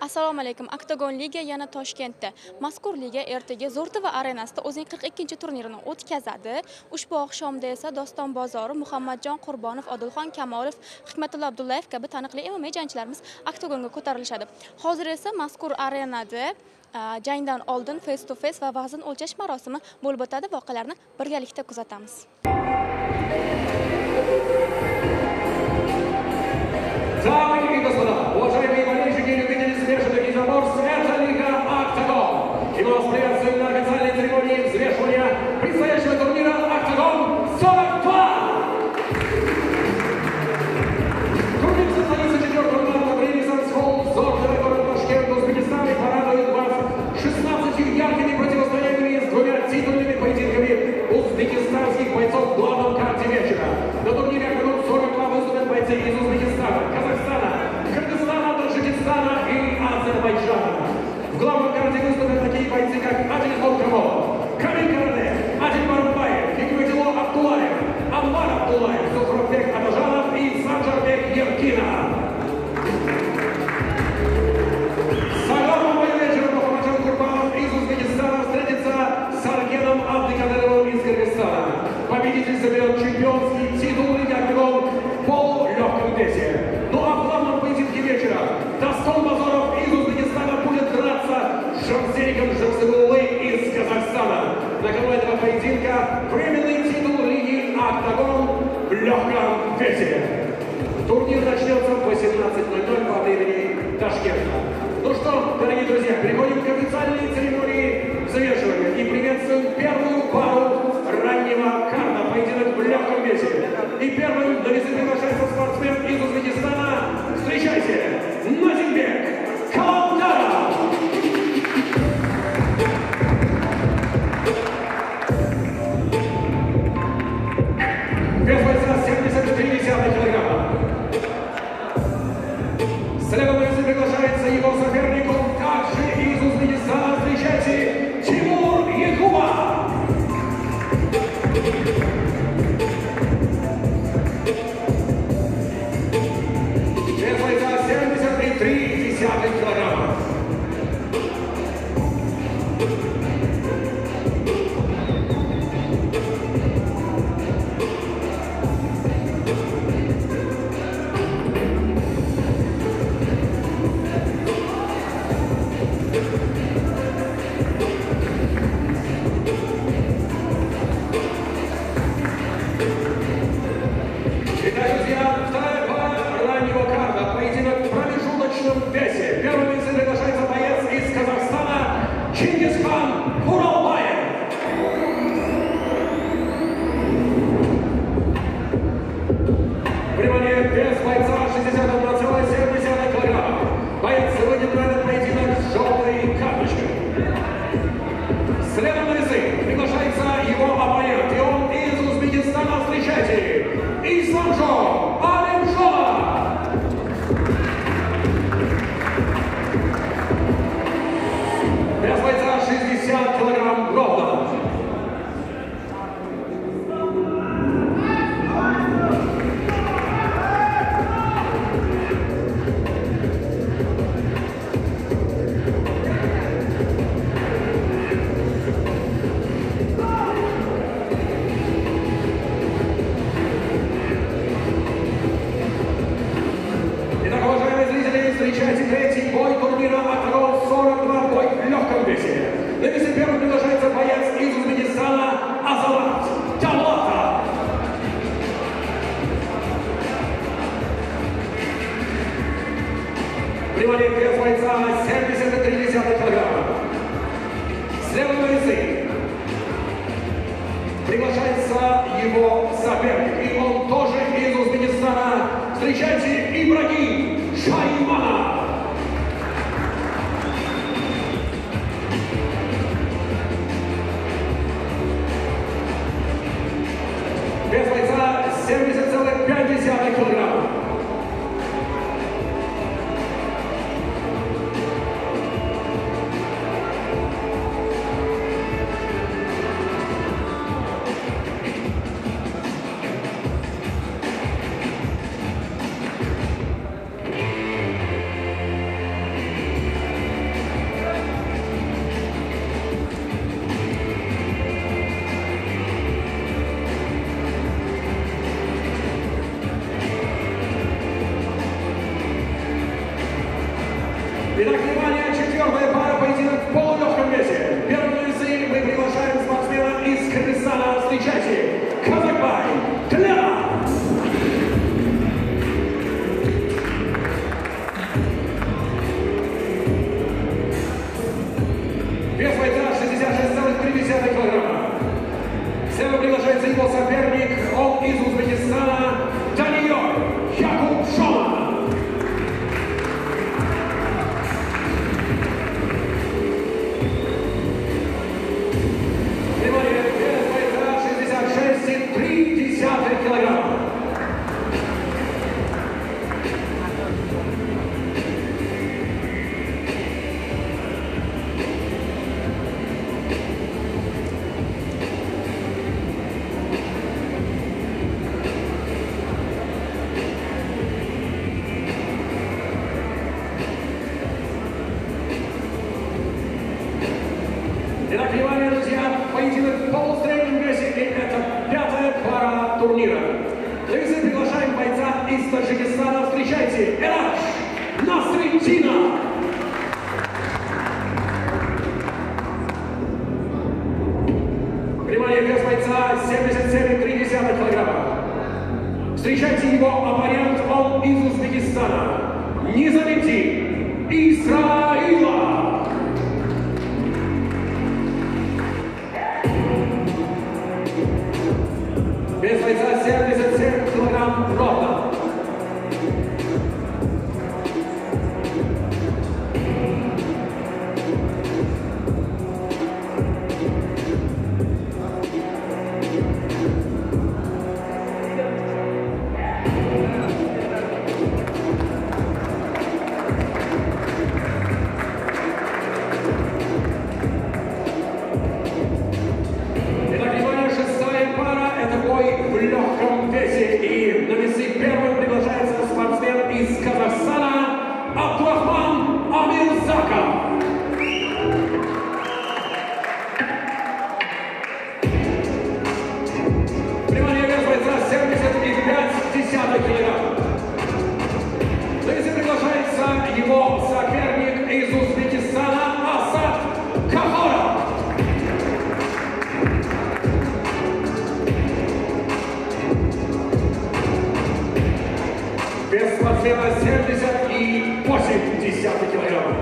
Assalomu alaykum. Oktagon Liga yana Toshkentda. Mazkur liga ertaga Zo'rtova arenasida o'zining 42-turnirini o'tkazadi. Ushbu oqshomda esa Doston bozori Muhammadjon Qurbonov, Odilxon Kamolov, Hikmatullo Abdullayev kabi taniqli MMA jangchilarimiz oktagonga ko'tarilishadi. Hozir esa mazkur arenada jangdan oldin face to face va vazn o'lchash marosimi bo'lib o'tadi. Voqealarni birgalikda kuzatamiz. Дамы и господа, уважаемые болельщики и любители смешанных единоборств, это Лига Октагон. И мы вас приветствуем на официальной церемонии взвешивания предстоящего турнира Октагон 42. Турнир состоится 4 марта в Ренессанс Холл, Зортовый город Ташкент, Узбекистан, и порадует вас 16 яркими противостояниями с двумя титульными поединками узбекистанских бойцов в главном карте вечера. На турнире Октагон 42 выступят бойцы из Узбекистана, Казахстана, Кыргызстана, Таджикистана и Азербайджана. В главном карте выступят такие бойцы, как Адильхон Камолов, Камиль Караде, Адиль Барбаев, Хикметило Абдулаев, Анвар Абдулаев, Сухрабек Абажанов и Санжарбек Еркина. С огромным вечером Мухаммаджон Курбанов из Узбекистана встретится с Аргеном Абдикадеровым из Кыргызстана. Победитель заберет чемпионский титул Лиги Октагон в полулегком весе. Ну а в главном поединке вечера Достон Базоров из Узбекистана будет драться с Жамсериком Жамсыгулы из Казахстана. На кону этого поединка временный титул Лиги Октагон в легком весе. Турнир начнется в 18:00 по времени Ташкента. Ну что, дорогие друзья, переходим к официальной церемонии взвешивания и приветствуем первую пару раннего карта, поединок в легком весе. И первым на весы приглашается спортсмен из Узбекистана. Встречайте, Назимбек Каландаров. Вес бойца 73,1 килограмма. Следом на весы приглашается его соперник, он также из Узбекистана. Встречайте, Тимур Якуба. Вес бойца 73,3 килограмма. Итак, друзья, вторая пара раннего карта, поединок в промежуточном весе. Первым весе приглашается боец из Казахстана Чингисхан Куралбаев. Внимание, вес бойца 61,7 килограмма. Боец выйдет на этот поединок с желтой карточкой. Следом на весы приглашается его оппонент, и он из Узбекистана. Встречайте, Исламжон Алимжонов. Вес бойца 60 килограмм ровно. Встречайте третий бой турнира Октагон 42, бой в легком весе. На весе первым приглашается боец из Узбекистана Азалат Талата. Внимание, вес бойца 73,3 килограмма. Следом на весы приглашается его соперник, и он тоже из Узбекистана. Встречайте, Ибрагим Шайманов. Вес бойца 70,5 килограмма. Итак, внимание, четвертая пара, поединок в полулегком весе. Первые весы мы приглашаем спортсмена из Кыргызстана. Встречайте, Казакбай Тлена. Вес бойца 66,3 килограмма. Сцену приглашается его соперник, он из Узбекистана, Даниёр Якубшона. Внимание, вес бойца 66,3 килограмма. Итак, внимание, друзья, поединок в полусреднем весе, и это пятая пара турнира. Друзья, приглашаем бойца из Таджикистана. Встречайте, Эраш Насриддинов. Внимание, вес бойца 77,3 килограмма. Встречайте его оппонент, он из Узбекистана. Низамеддин Исраилов. Вес бойца 77 килограмм ровно. В легком весе, и на весы первым приглашается спортсмен из Казахстана Абдурахман Амирзаков. Внимание, вес бойца 70,5 килограмм. На весы приглашается его соперник из Узбекистана Асад Кахора. Вес спортсмена 70,8 килограмма.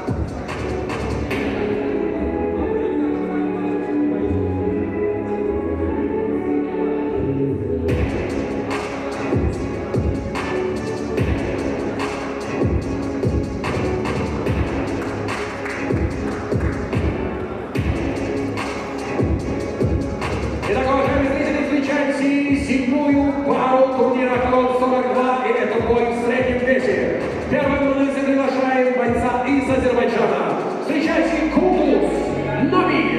Итак, уважаемые зрители, встречайте седьмую пару турнира Корон 42, и это бой в среднем весе. Первым мы приглашаем бойца из Азербайджана. Встречайте, Кулдус Намир.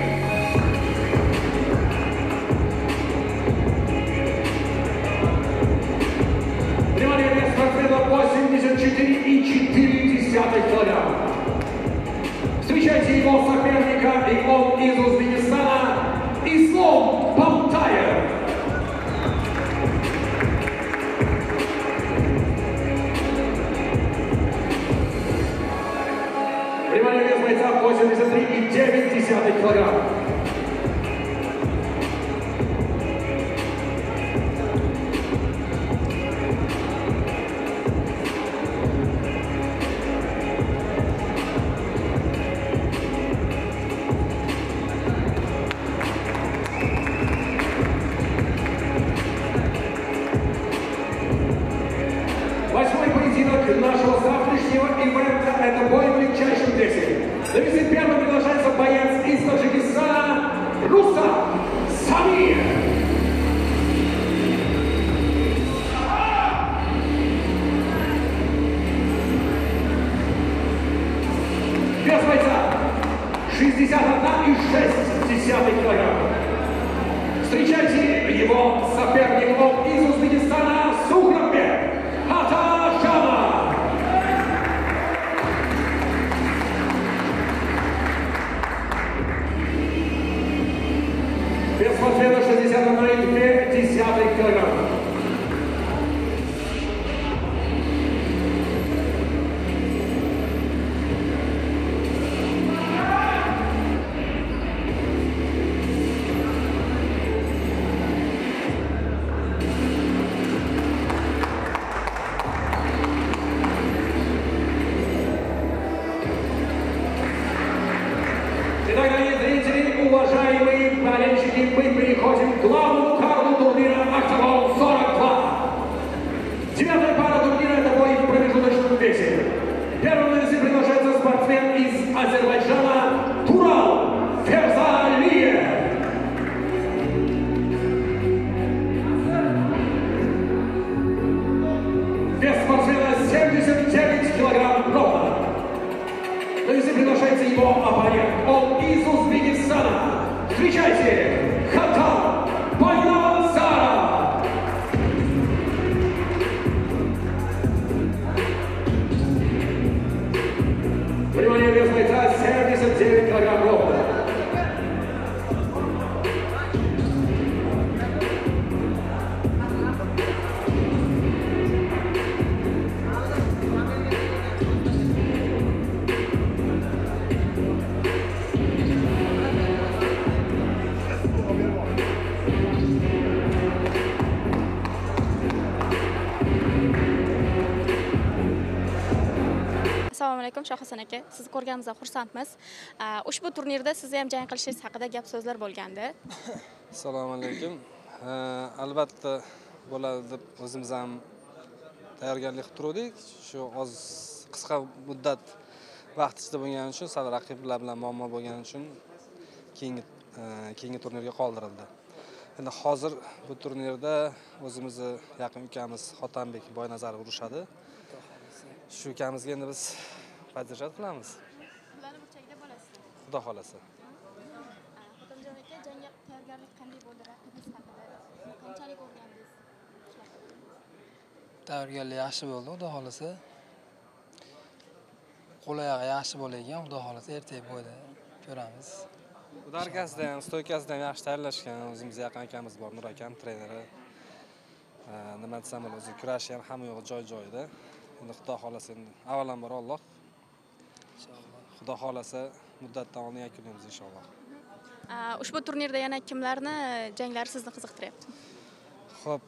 Внимание, вес спортсмена 84,4 килограмма. Встречайте его соперника, и он из Узбекистана, Ислом Балтаев. Внимание, вес бойца 83,9 килограмма. Восьмой поединок нашего завтрашнего ивента – это бой в легчайшем весе. На весе первым приглашается боец из Таджикистана Рустам Самир. Вес бойца 61,6 килограмма. Встречайте его соперников из Узбекистана Сухрабек Атажана. Вес спортсмена 61,2 килограмма. уважаемые болельщики, мы переходим к главному карту турнира «Октагон 42». Девятая пара турнира – это бой в промежуточном весе. Первым на весе приглашается спортсмен из Азербайджана Турал Ферзалиев. Вес спортсмена 79 килограмм ровно. На весе приглашается его оппонент. Он из Узбекистана. Встречайте, Хатан Байназаров. Внимание, вес бойца 79 килограмм ровно. Assalomu alaykum Shohhasan aka. Sizni ko'rganimizdan xursandmiz. Ushbu turnirda sizni ham jang qilishingiz haqida gap so'zlar bo'lgandi. Assalomu alaykum. Albatta bo'ladi deb o'zimiz ham tayyorgarlik qilib turdik. Shu oz qisqa muddat vaqt ichida bo'lgani uchun, sal raqiblar bilan muammo bo'lgani uchun keyingi turnirga qoldirildi. Endi hozir bu turnirda o'zimizni yaqin ukamiz Xotanbek Boynazarov urushadi. Shu ukamizga endi biz podдержать qilamiz. Ularni burchagida bo'lasiz. Xudo xolasa. Xotanjon aka, jangga tayyorgarlik qanday bo'ldi? Raqibingiz haqida qanchalik o'rgandingiz? Tayyorgarlik yaxshi bo'ldi, xudo xolasa. Qo'l-oyog'i yaxshi bo'layotgan, xudo xolasa ertaga bo'yda ko'ramiz. Udarkasida ham, stoykasida ham yaxshi tayyorlashgan. O'zimizga yaqin akamiz bor, Nur akam treneri. Nima desam bo'ladi, o'zi kurashi ham hamma yo'g'i joy-joyida. Endi Xudo xolasa, endi avvalambor Alloh. Inshaalloh. Xudo xolasa muddat davomida yakunlaymiz inshaalloh. Ushbu turnirda yana kimlarni janglari sizni qiziqtiryapti? Xo'p.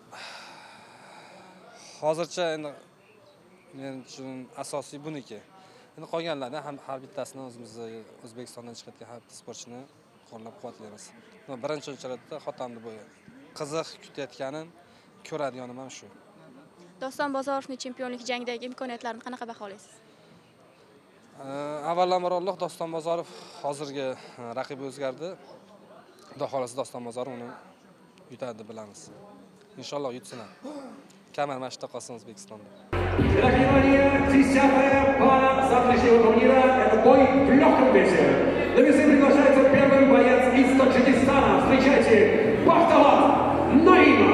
Hozircha endi men uchun asosiy buniki. Endi qolganlarni ham har bittasini o'zimizni O'zbekistondan chiqayotgan har bitta sportchini qo'llab-quvvatlaymiz. Birinchi o'rinda Xotanni bo'yi qiziq kutayotganim, ko'radiganim ham shu. Doston Bozorovning chempionlik jangidagi imkoniyatlarini qanaqa baholaysiz? Avvalambor Alloh, Doston Bozorov hozirgi raqibi o'zgardi. Xudo xolasa Doston Bozorov uni yutadi bilamiz. Inshaalloh yutsin ham. Kamar mashqda qolsin O'zbekistonda. Итак, внимание, 10-я пара завтрашнего турнира – это бой в легком весе. На весы приглашается первый боец из Таджикистана. Встречайте, Бахталат Наима.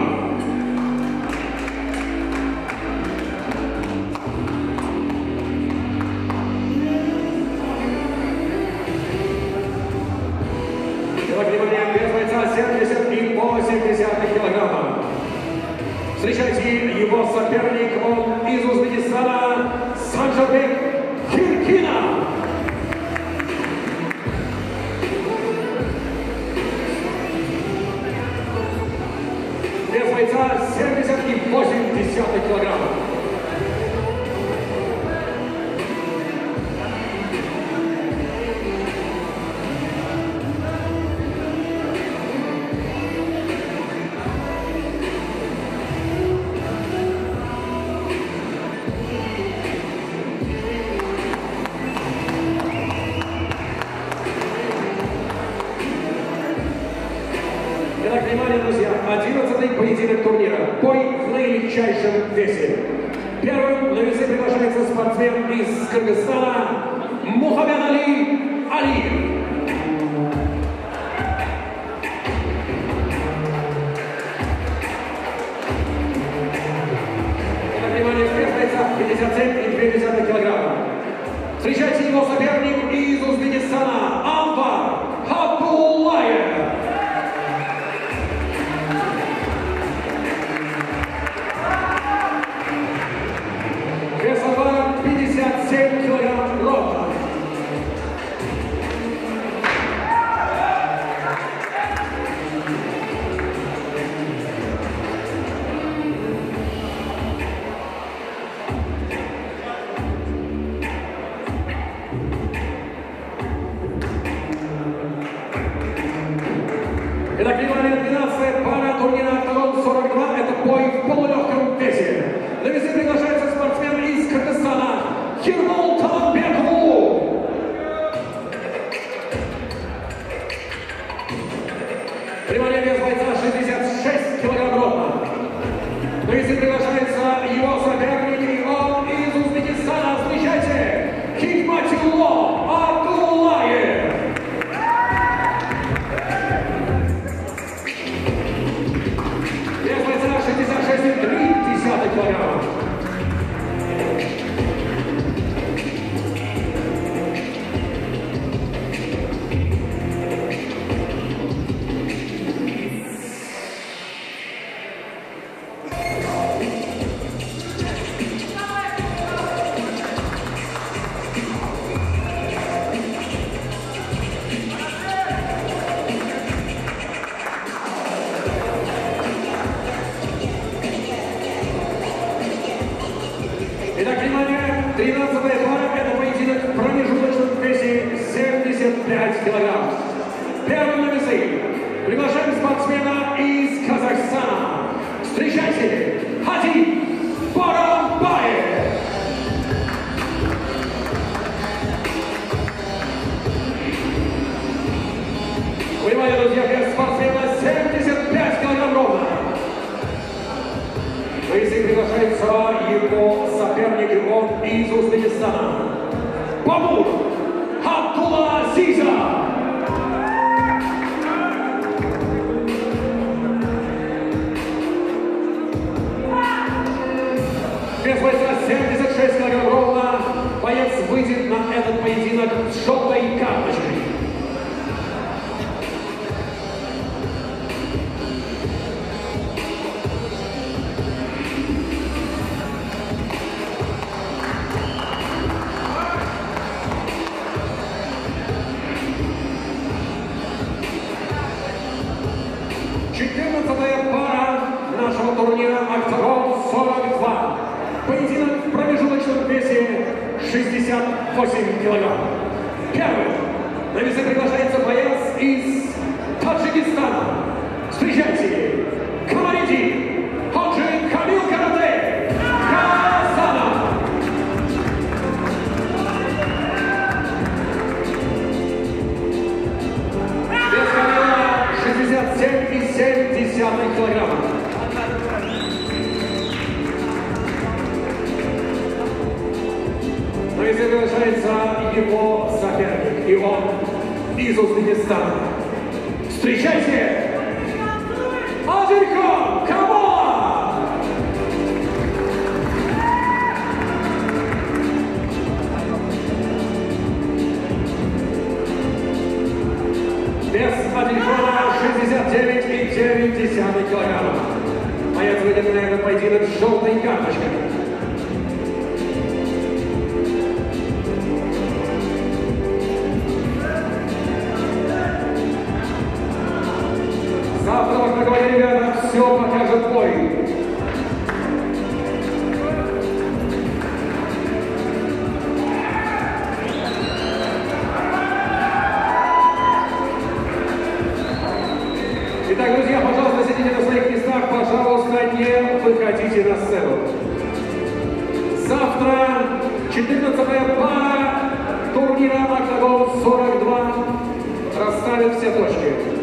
Итак, внимание, вес бойца 70,8 килограмма. Встречайте его соперник, он из Узбекистана, Санжарбек Хиркина. Вес бойца 70,8 килограмма. Итак, внимание, друзья, 11-й поединок турнира. Бой в наилегчайшем весе. Первым на весы приглашается спортсмен из Кыргызстана Мухаммед Али Алиев. Итак, внимание, вес бойца 57,2 килограмма. Встречайте его соперник из Узбекистана Анвар Абдуллаев. Вес Анвара 57 килограмм ровно. Итак, внимание, 12-я пара турнира «Октагон 42». Это бой в полулегком весе. На весы приглашается спортсмен из Кыргызстана Хирмол Таланбеков. Внимание, вес бойца 66 килограмм ровно. На весы приглашается его соперник, и он из Узбекистана. Встречайте, Хикматулло Абдуллаев. Вес бойца 66,3 килограмма. Итак, внимание, 13-я пара, это поединок в промежуточном весе 75 килограмм. Первым на весы приглашаем спортсмена из Казахстана. Встречайте, Хади Боромбаев. Внимание, друзья, вес спортсмена 75 килограмм ровно. На весы приглашается его соперник, и он из Узбекистана. Бабур Абдулазиза. Вес бойца 76 килограмм ровно. Боец выйдет на этот поединок с желтой карточкой. Нашего турнира «Октагон 42». Поединок в промежуточном весе 68 килограмм. Первый. На весы приглашается боец из Таджикистана. Встречайте, Камалиди Ходжи Камил Карате Казана. Вес Камила 67,7 килограмма. Но и завершается его соперник, и он из Узбекистана. Встречайте, Азерхан Камала! Вес Азерхана 69,9 килограмма. Боец выйдет на этот поединок с желтой карточкой. Завтра в Октагоне, ребята, все покажет бой. Итак, друзья, пожалуйста, сидите на своих местах, пожалуйста, не выходите на сцену. Завтра 14-я пара турнира «Октагон 42» расставит все точки.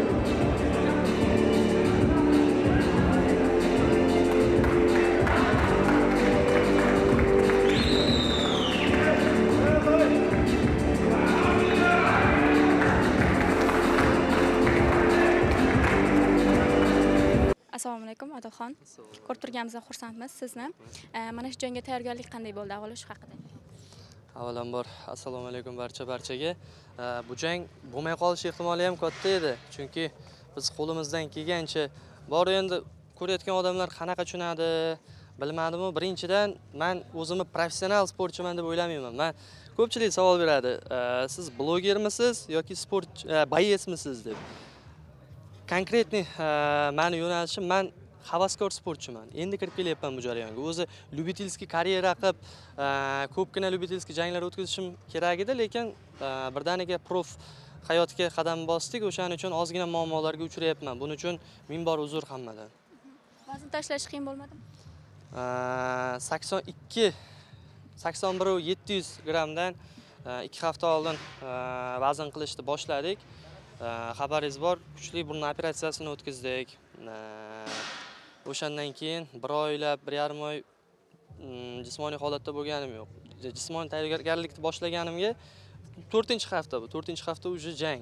Assalomu alaykum Odilxon. Ko'rib turganimizdan xursandmiz sizni. Mana shu jangga tayyorgarlik qanday bo'ldi? Avvalo shu haqida. Avvalambor assalomu alaykum barchaga. Bu jang bo'lmay qolish ehtimoli ham katta edi. Chunki biz qo'limizdan kelgancha bor endi ko'rayotgan odamlar qanaqa tushunadi, bilmadimmi. Birinchidan men o'zimni professional sportchiman deb o'ylamayman. Men ko'pchilik savol beradi. Siz blogermisiz yoki sport boyesmisiz deb. Konkretniy meni yo'nalishim, men havaskor sportchiman. Endi kirib kelyapman bu jarayonga. O'zi lyubitelskiy karyera qilib, ko'pgina lyubitelskiy janglar o'tkazishim kerak edi, lekin birdaniga prof hayotga qadam bosdik, o'shaning uchun ozgina muammolarga uchrayapman. Buning uchun ming bor uzr hammadan. Vazn tashlash qiyin bo'lmadimi? 81 grammdan 2 hafta oldin vazn qilishni boshladik. Xabaringiz bor, kuchli burun operatsiyasini o'tkazdik. O'shandan keyin 1 oylab, 1,5 oy jismoniy holatda bo'lganim yo'q. Jismoniy tayyorgarlikni boshlaganimga 4-hafta bu. 4-hafta уже jang.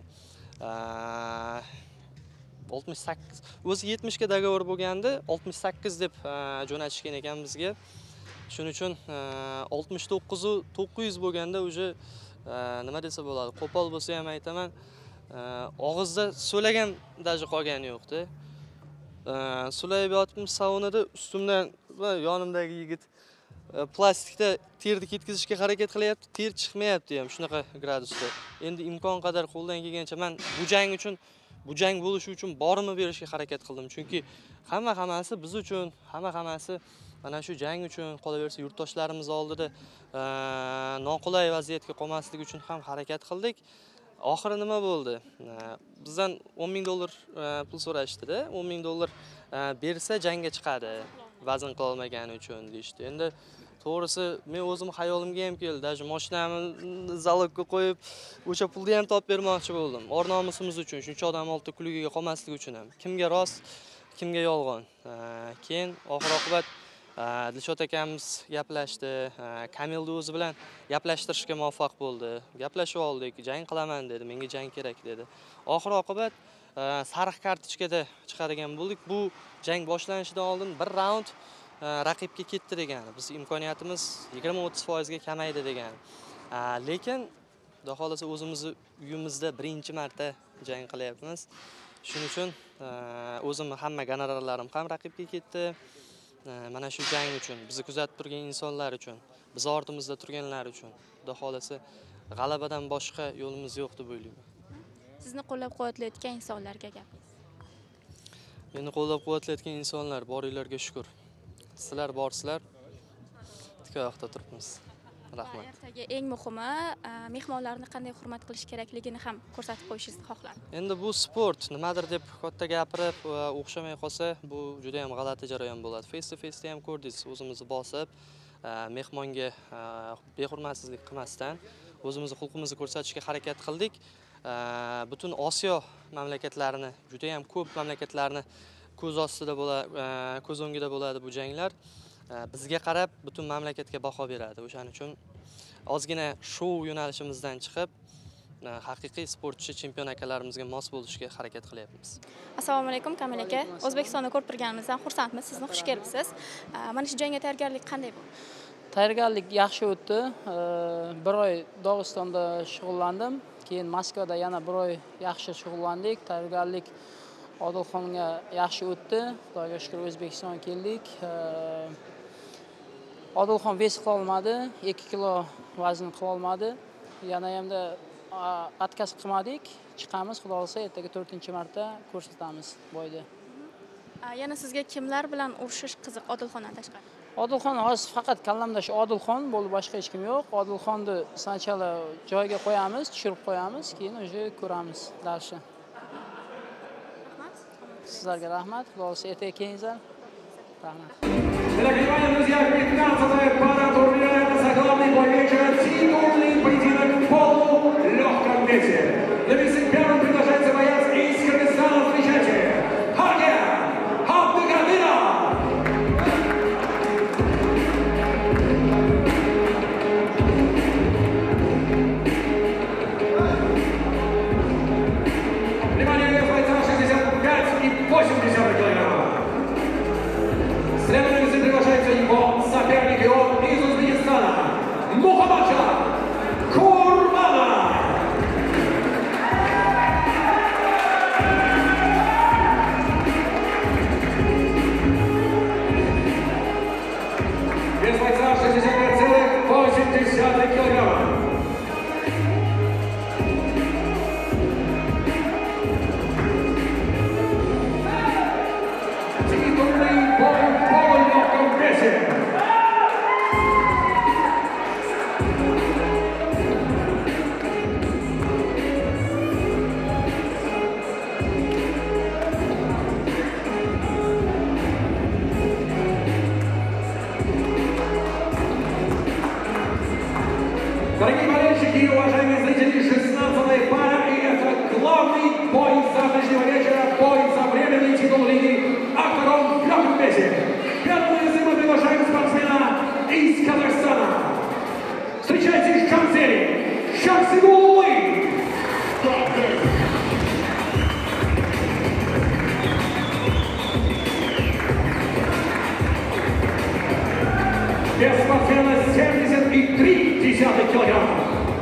68 o'zi 70 ga dogovor bo'lganda 68 deb jo'natishgan ekan bizga. Shuning uchun 69-900 bo'lganda уже nima desa bo'ladi, qo'pol bo'lsa ham aytaman, og'izda so'lagan daji qolgani yo'qda. Sulayib yotibmiz saunada, ustimdan va yonimdagi yigit plastikda terni ketkazishga harakat qilyapti, ter chiqmayapti ham shunaqa gradusda. Endi imkon qadar qo'ldan kelgancha men bu jang bo'lishi uchun borimni berishga harakat qildim. Chunki hammasi biz uchun, hammasi mana shu jang uchun, qolaversa yurtdoshlarimiz oldida noqulay vaziyatga qolmaslik uchun ham harakat qildik. Oxiri nima bo'ldi? Bizdan $10,000 pul so'rashdi-da. $10,000 bersa jangga chiqadi, vazn qila olmagani uchun deyshti. Endi to'g'risi men o'zim xayolimga ham keldi. Даже mashinamni zalogga qo'yib, o'sha pulni ham topib bermoqchi bo'ldim. Or nomusimiz uchun, shuncha odam oldida kulgiga qolmaslik uchun ham. Kimga rost, kimga yolg'on. Keyin oxir-oqibat Dilshod akamiz gaplashdi, Kamilni o'zi bilan gaplashtirishga muvaffaq bo'ldi. Gaplashib oldik, jang qilaman dedi, menga jang kerak dedi. Oxir-oqibat sariq kartochkada chiqargan bo'ldik. Bu jang boshlanishidan oldin bir raund raqibga ketdi degan. Biz imkoniyatimiz 20-30% ga kamaydi degan. Lekin xudo xolasa o'zimizni uyimizda birinchi marta jang qilyapmiz. Shuning uchun o'zim hamma gonorarlarim ham raqibga ketdi. Mana shu jang uchun, bizni kuzatib turgan insonlar uchun, biz ortimizda turganlar uchun, xudo xolasa g'alabadan boshqa yo'limiz yo'q deb o'ylayman. Sizni qo'llab-quvvatlayotgan insonlarga gapingiz. Meni qo'llab-quvvatlayotgan insonlar boringlarga shukr. Sizlar borsizlar, tik oyoqda turibmiz. Rahmat. Ertaga eng muhimi, mehmonlarni qanday hurmat qilish kerakligini ham ko'rsatib qo'yishingizni xohladim. Endi bu sport, nimadir deb katta gapirib o'xshamay qolsa, bu juda ham g'alati jarayon bo'ladi. Face to face ham ko'rdingiz, o'zimizni bosib, mehmonga behurmatsizlik qilmasdan o'zimizni xulqimizni ko'rsatishga harakat qildik. Butun Osiyo mamlakatlarini, juda ham ko'p mamlakatlarni ko'z ostida bo'ladi, ko'z o'ngida bo'ladi bu janglar. Bizga qarab butun mamlakatga baho beradi. O'shaning uchun ozgina shou yo'nalishimizdan chiqib, haqiqiy sportchi chempion akalarimizga mos bo'lishga harakat qilyapmiz. Assalomu alaykum Kamil aka. O'zbekistonda ko'rib turganimizdan xursandmiz. Sizni xush kelibsiz. Mana shu jangga tayyorgarlik qanday bo'ldi? Tayyorgarlik yaxshi o'tdi. 1 oy Dog'istonda shug'ullandim. Keyin Moskvada yana 1 oy yaxshi shug'ullandik. Tayyorgarlik Odilxonga yaxshi o'tdi. Xudoga shukr O'zbekistonga keldik. Odilxon vес qila olmadi, 2 kilo vazn qila olmadi. Yana hamda atkaz qilmadik. Chiqamiz, xudo xolasa ertaga 4-marta ko'rsatamiz boyda. Yana sizga kimlar bilan urushish qiziq Odilxondan tashqari? Odilxon hozir faqat kallamda shu Odilxon bo'ldi, boshqa hech kim yo'q. Odilxonni sanachala joyiga qo'yamiz, tushirib qo'yamiz, keyin o'sha ko'ramiz darsni. Sizlarga rahmat. Xudo xolasa ertaga kelingizlar. Rahmat. Для внимания, друзья, 15-я пара турнира — это заглавный бой вечера, титульный поединок в полулегком весе. На весе первым приглашается боец из Кыргызстана. Встречайте, Харгер Абдыкадыров! Внимание, вес бойца 65 и 80 килограммов. Следом приглашается его соперник, и он из Узбекистана, Мухаммаджон Курбанов. 60 килограммов.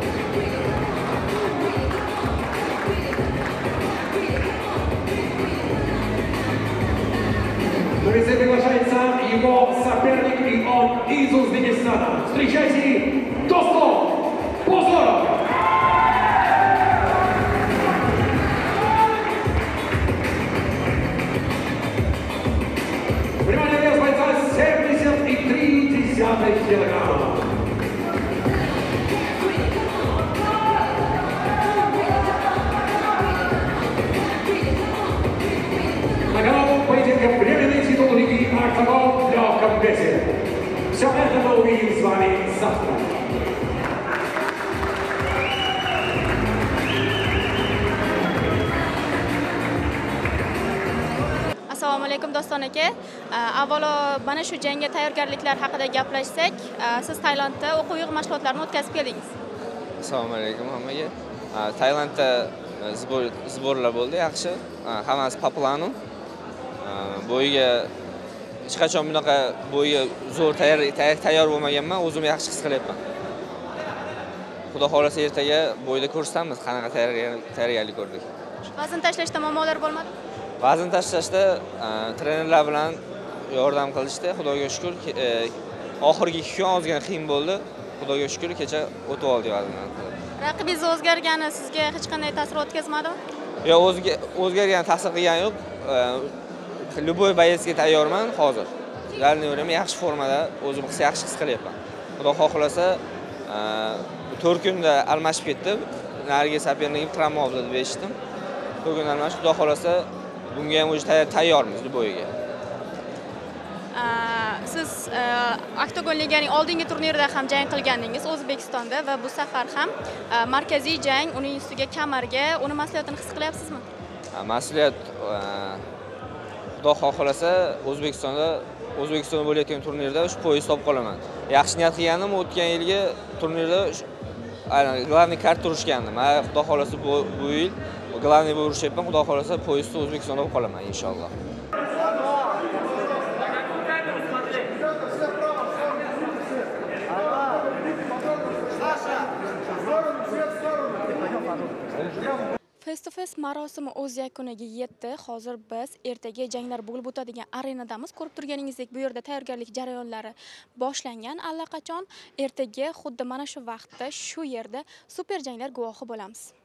На весе приглашается его соперник, и он из Узбекистана. Встречайте, Достон Бозоров! Внимание, вес бойца 73,3 килограмма. На голову поединка временный титул лиги «Октагон» в легком весе. Все это мы увидим с вами завтра. Assalomu alaykum Doston aka. Avvalo mana shu jangga tayyorgarliklar haqida gaplashsak, siz Tailandda o'quv yig'im mashg'ulotlarini o'tkazib keldingiz. Assalomu alaykum hammaga. Tailandda zborlar bo'ldi, yaxshi. Hammasi po planu. Bo'yiga hech qachon bunaqa bo'yi zo'r tayyor bo'lmaganman, o'zim yaxshi his qilyapman. Xudo xolasa ertaga bo'yda ko'rsatamiz, qanaqa tayyorgarlik ko'rdik. Vazn tashlashda muammolar bo'lmadi? Vazn tashlashda trenerlar bilan yordam qilishdi. Xudoga shukr, oxirgi 2 kun ozgina qiyin bo'ldi. Xudoga shukr, kecha o'tib oldik vazndan. Raqibingiz o'zgargani sizga hech qanday ta'sir o'tkazmadimi? Yo'q, o'zgargan ta'sir qilgani yo'q. Любой boyesga tayyorman hozir. Galniyorum yaxshi formada, o'zim yaxshi his qilyapman. Xudo xohlasa 4 kunda almashib ketdi. Nariga sopernikim travma oldi deb eshitdim. 4 kun almashib, xudo xohlasa bunga ham o'zi tayyormiz bo'yiga. Siz Oktagон liganing oldingi turnirida ham jang qilgandingiz O'zbekistonda va bu safar ham markaziy jang, uning ustiga kamarga, uni mas'uliyatini his qilyapsizmi? Mas'uliyat Xudo xohlasa O'zbekistonda bo'layotgan turnirda shu poyez topib qolaman. Yaxshi niyat qilganim o'tgan yilgi turnirda главный kart urishgandim. Xudo xohlasa bu yil главный bo'lib urishyapman. Xudo xohlasa poyezdda O'zbekistonda bo'lib qolaman inshaalloh. Face to face marosimi o'z yakuniga yetdi. Hozir biz ertaga janglar bo'lib o'tadigan arenadamiz. Ko'rib turganingizdek, bu yerda tayyorgarlik jarayonlari boshlangan allaqachon. Ertaga xuddi mana shu vaqtda shu yerda super janglar guvohi bo'lamiz.